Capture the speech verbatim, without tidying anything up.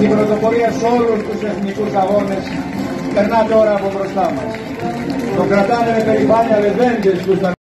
την πρωτοπορία σε όλους τους εθνικούς αγώνες περνά τώρα από μπροστά μας. Το κρατάνε με περηφάνεια λεβέντες που